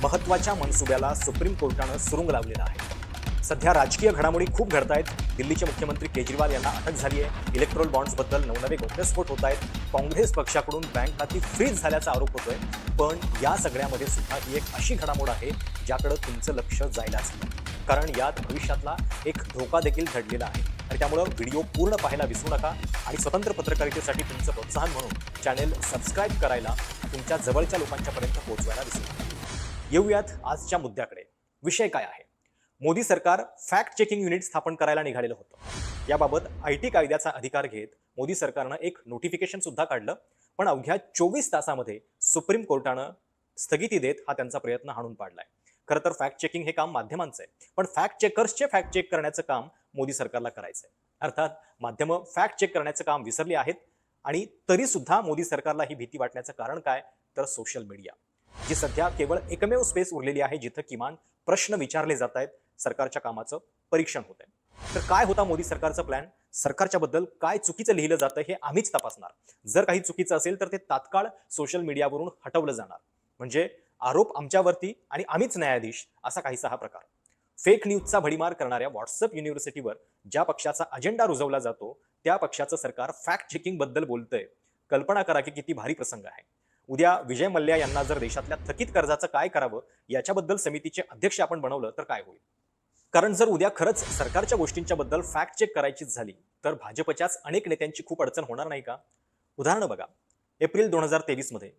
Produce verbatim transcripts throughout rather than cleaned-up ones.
महत्त्वाच्या मनसुब्याला सुप्रीम कोर्टानं सुरुंग लावलेला आहे। सध्या राजकीय घडामोडी खूप घडतायत। दिल्लीचे मुख्यमंत्री केजरीवाल यांना अटक झाली आहे। इलेक्ट्रोल बॉन्ड्सबद्दल नवनवे घटस्फोट होत आहेत। काँग्रेस पक्षाकडून बँक खाती फ्रीज झाल्याचा आरोप होतोय। पण या सगळ्यामध्ये सुद्धा ही एक अशी घडामोड आहे ज्याकडे तुमचं लक्ष जायलाच हवं, कारण यात भविष्यातला एक धोका देखील दडलेला आहे। आणि त्यामुळे व्हिडिओ पूर्ण पाहायला विसरू नका आणि स्वतंत्र पत्रकारितेसाठी तुमचं प्रोत्साहन म्हणून चॅनेल सबस्क्राइब करायला, तुमच्या जवळच्या लोकांच्या पर्यंत पोहोचवायला विसरू नका। येऊयात आजच्या मुद्द्याकडे। विषय काय आहे? मोदी सरकार फॅक्ट चेकिंग युनिट स्थापन करायला निघालेलं होतं। याबाबत आयटी कायद्याचा अधिकार घेत मोदी सरकारनं एक नोटिफिकेशन सुद्धा काढलं, पण अवघ्या चोवीस तासामध्ये सुप्रीम कोर्टानं स्थगिती देत हा त्यांचा प्रयत्न हाणून पाडलाय। खरं तर फॅक्ट चेकिंग हे काम माध्यमांचं आहे, पण फॅक्ट चेकर्सचे फॅक्ट चेक करण्याचं काम मोदी सरकारला करायचंय। अर्थात माध्यमं फॅक्ट चेक करण्याचं काम विसरली आहेत, आणि तरी सुद्धा मोदी सरकारला ही भीती वाटण्याचं कारण काय? तर सोशल मीडिया, जी सध्या केवळ एकमेव स्पेस उरलेली आहे जिथं किमान प्रश्न विचारले जात आहेत, सरकारच्या कामाचं परीक्षण होत आहे। तर काय होता मोदी सरकारचा प्लॅन? सरकारच्या बद्दल काय चुकीचं लिहिलं जातं हे आम्हीच तपासणार। जर काही चुकीचं असेल तर ते तात्काळ सोशल मीडियावरून हटवलं जाणार, म्हणजे आरोप आमच्यावरती आणि आम्हीच न्यायाधीश, असा काहीसा हा प्रकार। फेक न्यूजचा भडीमार करणाऱ्या व्हॉट्सअप युनिव्हर्सिटीवर ज्या पक्षाचा अजेंडा रुजवला जातो त्या पक्षाचं सरकार फॅक्ट चेकिंग बद्दल बोलतंय। कल्पना करा की किती भारी प्रसंग आहे। उद्या विजय मल्ल्या यांना जर देशातल्या थकीत कर्जाचं काय करावं याच्याबद्दल समितीचे अध्यक्ष आपण बनवलं तर काय होईल? कारण जर उद्या खरंच सरकारच्या गोष्टींच्या बद्दल फॅक्ट चेक करायचीच झाली तर भाजपच्याच अनेक नेत्यांची खूप अडचण होणार नाही का? उदाहरण बघा, एप्रिल दोन हजार तेवीस मध्ये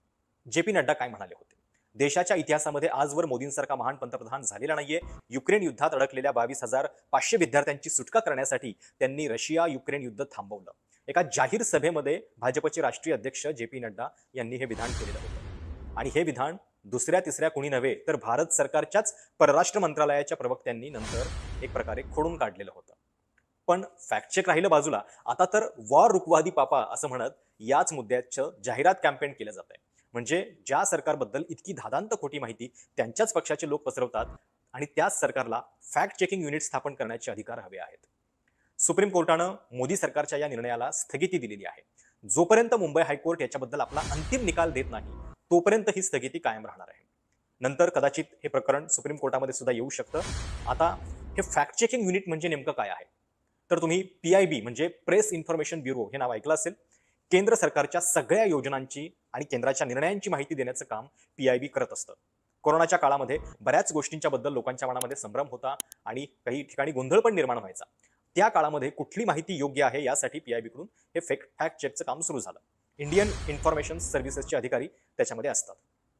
जे पी नड्डा काय म्हणाले होते? देशाच्या इतिहासामध्ये आजवर मोदींसारखा महान पंतप्रधान झालेला नाहीये। युक्रेन युद्धात अडकलेल्या बावीस हजार पाचशे विद्यार्थ्यांची सुटका करण्यासाठी त्यांनी रशिया युक्रेन युद्ध थांबवलं। एका जाहीर सभेमध्ये भाजपचे राष्ट्रीय अध्यक्ष जे पी नड्डा यांनी हे विधान केलेलं होतं, आणि हे विधान दुसऱ्या तिसऱ्या कुणी नव्हे तर भारत सरकारच्याच परराष्ट्र मंत्रालयाच्या प्रवक्त्यांनी नंतर एक प्रकारे खोडून काढलेलं होतं। पण फॅक्ट चेक राहिलं बाजूला, आता तर वॉर रुकवादी पापा असं म्हणत याच मुद्द्याचं जाहिरात कॅम्पेन केलं जात आहे। म्हणजे ज्या सरकारबद्दल इतकी धादांत खोटी माहिती त्यांच्याच पक्षाचे लोक पसरवतात, आणि त्याच सरकारला फॅक्ट चेकिंग युनिट स्थापन करण्याचे अधिकार हवे आहेत। सुप्रीम कोर्टानं मोदी सरकारच्या या निर्णयाला स्थगिती दिलेली आहे। जोपर्यंत मुंबई हायकोर्ट याच्याबद्दल आपला अंतिम निकाल देत नाही तोपर्यंत ही स्थगिती कायम राहणार आहे। नंतर कदाचित हे प्रकरण सुप्रीम कोर्टामध्ये सुद्धा येऊ शकतं। आता हे फॅक्ट चेकिंग युनिट म्हणजे नेमकं काय आहे? तर तुम्ही पी आय बी म्हणजे प्रेस इन्फॉर्मेशन ब्युरो हे नाव ऐकलं असेल। केंद्र सरकारच्या सगळ्या योजनांची आणि केंद्राच्या निर्णयांची माहिती देण्याचं काम पी आय बी करत असतं। कोरोनाच्या काळामध्ये बऱ्याच गोष्टींच्या बद्दल लोकांच्या मनामध्ये संभ्रम होता आणि काही ठिकाणी गोंधळ पण निर्माण व्हायचा। त्या काळामध्ये कुठली माहिती योग्य आहे यासाठी पी आय बी कडून हे फेक फॅक्ट चेकचं काम सुरू झालं। इंडियन इन्फॉर्मेशन सर्व्हिसेसचे अधिकारी त्याच्यामध्ये असतात।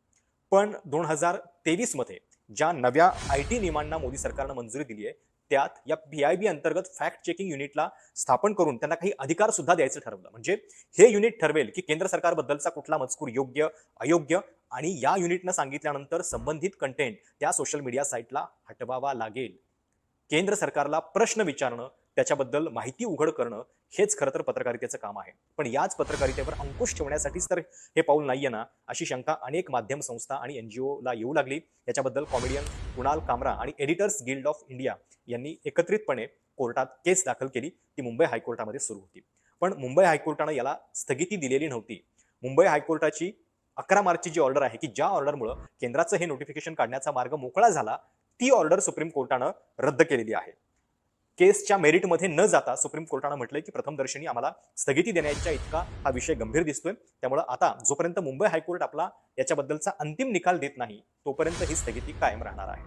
पण दोन हजार तेवीस मध्ये ज्या नव्या आय टी नियमांना मोदी सरकारनं मंजुरी दिली आहे त्यात या पी आय बी अंतर्गत फॅक्ट चेकिंग युनिटला स्थापन करून त्यांना काही अधिकार सुद्धा द्यायचं ठरवलं। म्हणजे हे युनिट ठरवेल की केंद्र सरकारबद्दलचा कुठला मजकूर योग्य अयोग्य, आणि या युनिटनं सांगितल्यानंतर संबंधित कंटेंट त्या सोशल मीडिया साईटला हटवावा लागेल। केंद्र सरकारला प्रश्न विचारणं, त्याच्याबद्दल माहिती उघड करणं हेच खरं तर पत्रकारितेचं काम आहे। पण याच पत्रकारितेवर अंकुश ठेवण्यासाठीच तर हे पाऊल नाहीये ना, अशी शंका अनेक माध्यम संस्था आणि एनजीओला येऊ लागली। याच्याबद्दल कॉमेडियन कुणाल कामरा आणि एडिटर्स गिल्ड ऑफ इंडिया यांनी एकत्रितपणे कोर्टात केस दाखल केली। ती मुंबई हायकोर्टामध्ये सुरू होती, पण मुंबई हायकोर्टानं याला स्थगिती दिलेली नव्हती। मुंबई हायकोर्टाची अकरा मार्चची जी ऑर्डर आहे की ज्या ऑर्डरमुळे केंद्राचं हे नोटिफिकेशन काढण्याचा मार्ग मोकळा झाला, ती ऑर्डर सुप्रीम कोर्टानं रद्द केलेली आहे। केसच्या मेरिटमध्ये न जाता सुप्रीम कोर्टानं म्हटलंय की प्रथमदर्शनी आम्हाला स्थगिती देण्याच्या इतका हा विषय गंभीर दिसतोय, त्यामुळे आता जोपर्यंत मुंबई हायकोर्ट आपला याच्याबद्दलचा अंतिम निकाल देत नाही तोपर्यंत ही स्थगिती कायम राहणार आहे।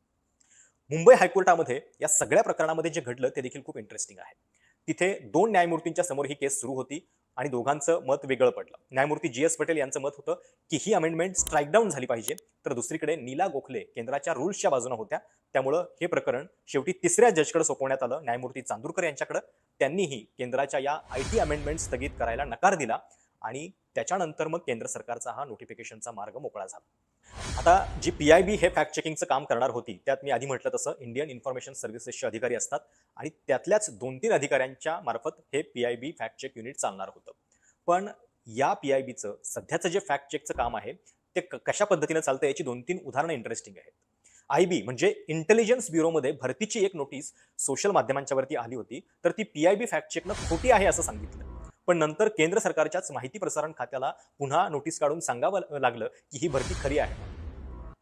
मुंबई हायकोर्टामध्ये या सगळ्या प्रकरणामध्ये जे घडलं ते देखील खूप इंटरेस्टिंग आहे। तिथे दोन न्यायमूर्तींच्या समोर ही केस सुरू होती आणि दोघांचं मत वेगळं पडलं। न्यायमूर्ती जी एस पटेल यांचं मत होतं की ही अमेंडमेंट स्ट्राईक डाऊन झाली पाहिजे, तर दुसरीकडे नीला गोखले केंद्राच्या रूल्सच्या बाजूने होत्या। त्यामुळं हे प्रकरण शेवटी तिसऱ्या जजकडे सोपवण्यात आलं, न्यायमूर्ती चांदूरकर यांच्याकडे। त्यांनीही केंद्राच्या या आय टी अमेंडमेंट स्थगित करायला नकार दिला, आणि त्याच्यानंतर मग केंद्र सरकारचा हा नोटिफिकेशनचा मार्ग मोकळा झाला। आता जी पी आय बी हे फॅक्ट चेकिंगचं काम करणार होती त्यात मी आधी म्हटलं तसं इंडियन इन्फॉर्मेशन सर्व्हिसेसचे अधिकारी असतात, आणि त्यातल्याच दोन तीन अधिकाऱ्यांच्या मार्फत हे P I B fact check unit चालणार होतं। पण या पी आय बीचं सध्याचं जे फॅक्ट चेकचं काम आहे ते कशा पद्धतीने चालतं याची दोन तीन उदाहरणं इंटरेस्टिंग आहेत। आय बी म्हणजे इंटेलिजन्स ब्युरोमध्ये भरतीची एक नोटीस सोशल माध्यमांच्यावरती आली होती, तर ती पी आय बी फॅक्ट चेकनं खोटी आहे असं सांगितलं। पण नंतर केंद्र सरकारच्याच माहिती प्रसारण खात्याला पुन्हा नोटीस काढून सांगावं लागलं की ही भरती खरी आहे।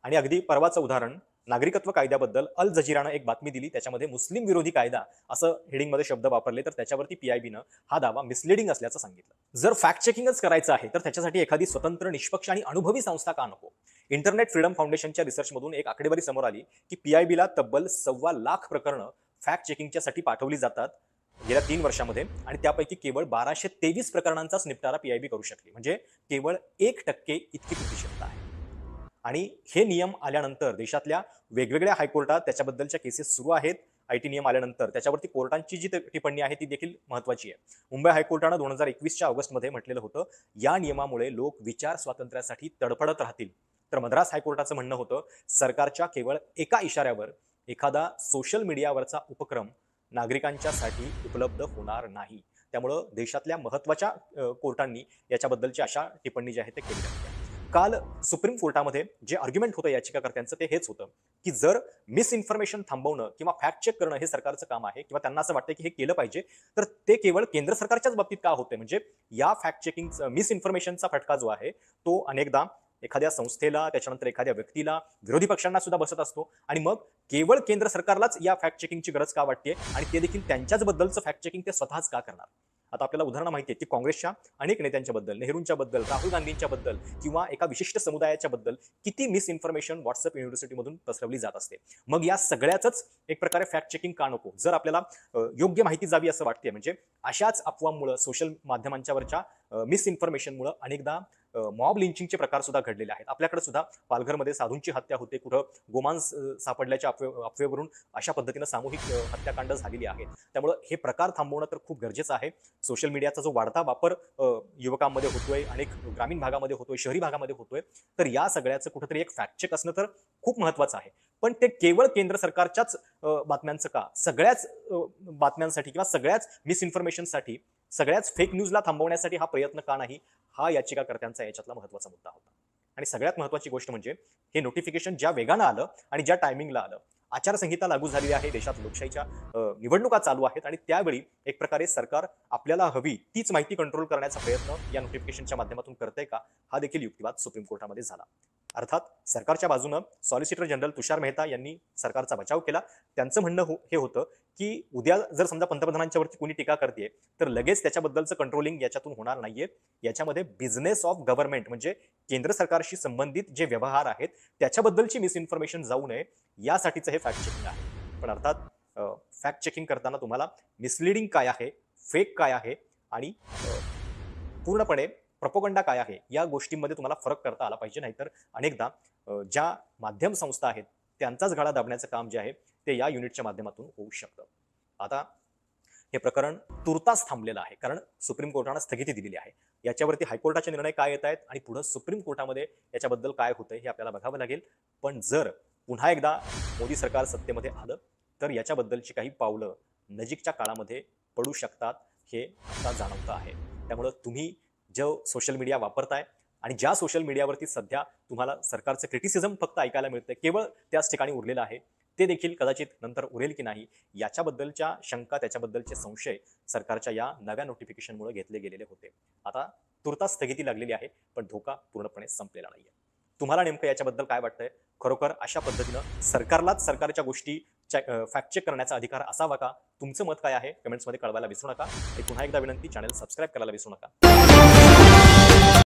आणि अगदी परवाचं उदाहरण, नागरिकत्व कायद्याबद्दल अल जजीरानं एक बातमी दिली, त्याच्यामध्ये मुस्लिम विरोधी कायदा असं हेडिंगमध्ये शब्द वापरले, तर त्याच्यावरती पीआयबीनं हा दावा मिसलिडिंग असल्याचं सांगितलं. जर फॅक्ट चेकिंगच करायचं आहे तर त्याच्यासाठी एखादी स्वतंत्र, निष्पक्ष आणि अनुभवी संस्था का नको? इंटरनेट फ्रीडम फाउंडेशनच्या रिसर्चमधून एक आकडेवारी समोर आली की पीआयबीला तब्बल सव्वा लाख प्रकरणं फॅक्ट चेकिंगच्यासाठी पाठवली जातात गेल्या तीन वर्षामध्ये, आणि त्यापैकी केवळ बाराशे तेवीस प्रकरणांचाच निपटारा पीआयबी करू शकली. म्हणजे केवळ एक टक्के इतकी कृतिक्षमता आहे. आणि हे नियम आल्यानंतर देशातल्या वेगवेगळ्या हायकोर्टात त्याच्याबद्दलच्या केसेस सुरू आहेत. आयटी नियम आल्यानंतर त्याच्यावरती कोर्टांची जी टिप्पणी आहे ती देखील महत्वाची आहे. मुंबई हायकोर्टानं दोन हजार एकवीसच्या ऑगस्टमध्ये म्हटलेलं होतं, या नियमामुळे लोक विचार स्वातंत्र्यासाठी तडफडत राहतील. तर मद्रास हायकोर्टाचं म्हणणं होतं, सरकारच्या केवळ एका इशाऱ्यावर एखादा सोशल मीडियावरचा उपक्रम नागरिकांच्यासाठी उपलब्ध होणार नाही. त्यामुळं देशातल्या महत्वाच्या कोर्टांनी याच्याबद्दलची अशा टिप्पणी जी आहे ते केल्या होत्या. काल सुप्रीम कोर्टामध्ये जे आर्ग्युमेंट होतं याचिकाकर्त्यांचं ते हेच होतं की जर मिस इन्फॉर्मेशन थांबवणं किंवा फॅक्ट चेक करणं हे सरकारचं काम आहे किंवा त्यांना असं वाटतं की हे केलं पाहिजे, तर ते केवळ केंद्र सरकारच्याच बाबतीत का होते? म्हणजे या फॅक्ट चेकिंग मिस इन्फॉर्मेशनचा फटका जो आहे तो अनेकदा एखाद्या संस्थेला, त्याच्यानंतर एखाद्या व्यक्तीला, विरोधी पक्षांना सुद्धा बसत असतो. आणि मग केवळ केंद्र सरकारलाच या फॅक्ट चेकिंगची गरज का वाटते आणि ते देखील त्यांच्याच बद्दलचं फॅक्ट चेकिंग ते स्वतःच का करणार? आता आपल्याला उदाहरणं माहिती आहेत की काँग्रेसच्या अनेक नेत्यांच्या बद्दल, नेहरूंच्या बद्दल, राहुल गांधींच्या बद्दल किंवा एका विशिष्ट समुदायाच्या बद्दल किती मिस इन्फॉर्मेशन व्हॉट्सअप युनिव्हर्सिटीमधून पसरवली जात असते. मग या सगळ्याच एक प्रकारे फॅक्ट चेकिंग का नको? जर आपल्याला योग्य माहिती जावी असं वाटते, म्हणजे अशाच अफवांमुळे, सोशल माध्यमांच्यावरच्या मिस इन्फॉर्मेशनमुळे अनेकदा मॉब लिंचिंगचे प्रकार सुद्धा घडलेले आहेत. आपल्याकडे सुद्धा पालघरमध्ये साधूंची हत्या होते, कुठं गोमांस सापडल्याच्या अफवे अफवेवरून अशा पद्धतीनं सामूहिक हत्याकांड झालेली आहेत. त्यामुळे हे प्रकार थांबवणं तर खूप गरजेचं आहे. सोशल मीडियाचा जो वाढता वापर युवकांमध्ये होतोय, अनेक ग्रामीण भागामध्ये होतोय, शहरी भागामध्ये होतोय, तर या सगळ्याचं कुठेतरी एक फॅक्ट चेक असणं तर खूप महत्वाचं आहे. पण ते केवळ केंद्र सरकारच्याच बातम्यांचं का? सगळ्याच बातम्यांसाठी किंवा सगळ्याच मिस इन्फॉर्मेशनसाठी, सगळ्याच फेक न्यूजला थांबवण्यासाठी हा प्रयत्न का नाही? हा याचिकाकर्त्यांचा याच्यातला महत्वाचा मुद्दा होता. आणि सगळ्यात महत्वाची गोष्ट म्हणजे हे नोटिफिकेशन ज्या वेगानं आलं आणि ज्या टायमिंगला आलं, आचारसंहिता लागू झालेली आहे, देशात लोकशाहीच्या निवडणुका चालू आहेत, आणि त्यावेळी एक प्रकारे सरकार आपल्याला हवी तीच माहिती कंट्रोल करण्याचा प्रयत्न या नोटिफिकेशनच्या माध्यमातून करते का? हा देखील युक्तिवाद सुप्रीम कोर्टामध्ये झाला. अर्थात सरकारच्या बाजूनं सॉलिसिटर जनरल तुषार मेहता यांनी सरकारचा बचाव केला. त्यांचं म्हणणं हो हे होतं की उद्या जर समजा पंतप्रधानांच्या वरती कोणी टीका करते तर लगेच त्याच्याबद्दलचं कंट्रोलिंग याच्यातून होणार नाहीये. याच्यामध्ये बिझनेस ऑफ गव्हर्नमेंट म्हणजे केंद्र सरकारशी संबंधित जे व्यवहार आहेत त्याच्याबद्दलची मिस इन्फॉर्मेशन जाऊ नये यासाठीचं हे फॅक्ट चेकिंग आहे. पण अर्थात फॅक्ट चेकिंग करताना तुम्हाला मिसलिडिंग काय आहे, फेक काय आहे आणि पूर्णपणे प्रोपोगंडा काय आहे या गोष्टींमध्ये तुम्हाला फरक करता आला पाहिजे. नाहीतर अनेकदा ज्या माध्यम संस्था आहेत त्यांचाच गाळा दाबण्याचं काम जे आहे ते या युनिटच्या माध्यमातून होऊ शकतं. आता हे प्रकरण तुर्तास थांबलेलं आहे कारण सुप्रीम कोर्टानं स्थगिती दिलेली आहे. याच्यावरती हायकोर्टाचे निर्णय काय येत आहेत आणि पुढे सुप्रीम कोर्टामध्ये याच्याबद्दल काय होतंय हे आपल्याला बघावं लागेल. पण जर पुन्हा एकदा मोदी सरकार सत्तेमध्ये आलं तर याच्याबद्दलची काही पावलं नजीकच्या काळामध्ये पडू शकतात हे आता जाणवतं आहे. त्यामुळे तुम्ही जो सोशल मीडिया वापरताय आणि ज्या सोशल मीडियावरती सध्या तुम्हाला सरकारचं क्रिटिसिझम फक्त ऐकायला मिळतंय, केवळ त्याच ठिकाणी उरलेलं आहे, ते देखील कदाचित नंतर उरेल की नाही याच्याबद्दलच्या शंका, त्याच्याबद्दलचे संशय सरकारच्या या नव्या नोटिफिकेशनमुळे घेतले गेलेले होते. आता तुर्तास स्थगिती लागलेली आहे पण धोका पूर्णपणे संपलेला नाहीये. तुम्हाला नेमकं याच्याबद्दल काय वाटतंय? खरोखर अशा पद्धतीनं सरकारलाच सरकारच्या गोष्टी फॅक्ट चेक करण्याचा अधिकार असावा का? तुमचं मत काय आहे कमेंट्समध्ये कळवायला विसरू नका. आणि पुन्हा एकदा विनंती, चॅनल सबस्क्राईब करायला विसरू नका.